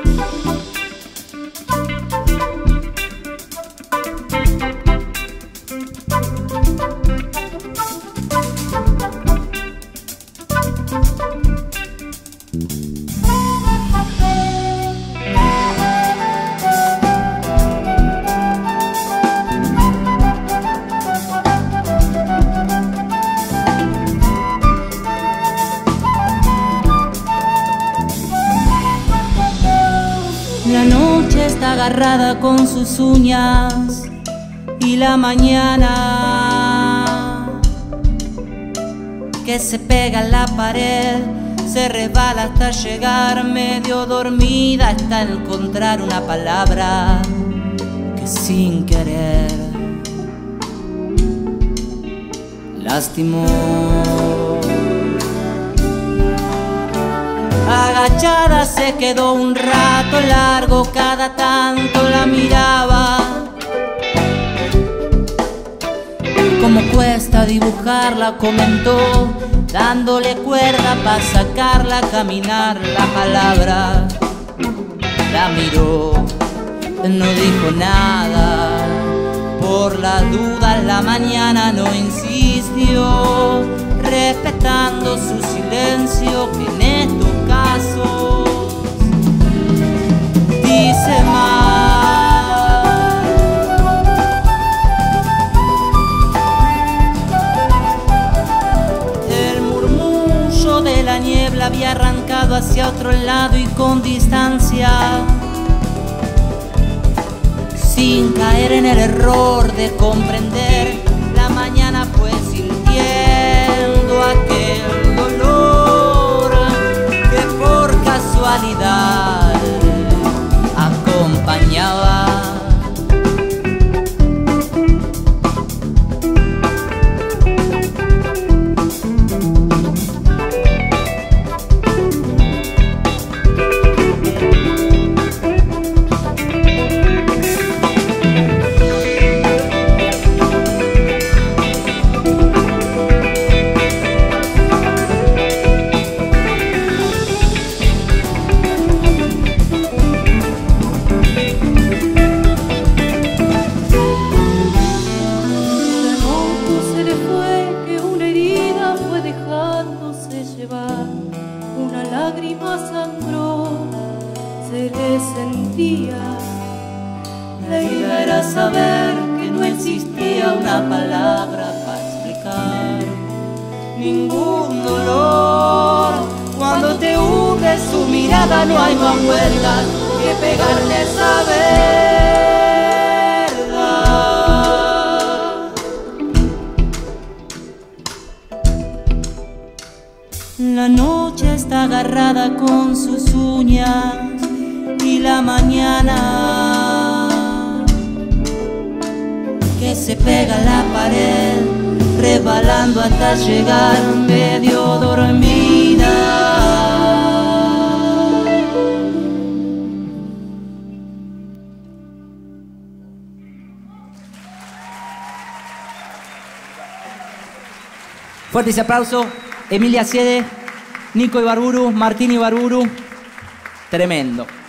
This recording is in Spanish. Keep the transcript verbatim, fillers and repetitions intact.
La noche está agarrada con sus uñas y la mañana que se pega a la pared se resbala hasta llegar medio dormida, hasta encontrar una palabra que sin querer lastimó. Agachada se quedó un rato largo, cada tanto la miraba. Como cuesta dibujarla, comentó, dándole cuerda para sacarla a caminar la palabra. La miró, no dijo nada, por las dudas la mañana no insistió, respetando su silencio que en estos casos dice más. El murmullo de la niebla había arrancado hacia otro lado y con distancia, sin caer en el error de comprender, la mañana fue sintiendo aquel dolor que por casualidad acompañaba. Una lágrima sangró, se le sentía. La idea era saber que no existía una palabra para explicar ningún dolor. Cuando te hunde su mirada no hay más vueltas que pegarle esa verdad. La noche está agarrada con sus uñas y la mañana que se pega a la pared, resbalando hasta llegar medio dormida. Fuerte ese aplauso. Emilia Siede, Nico Ibarburu, Martín Ibarburu. Tremendo.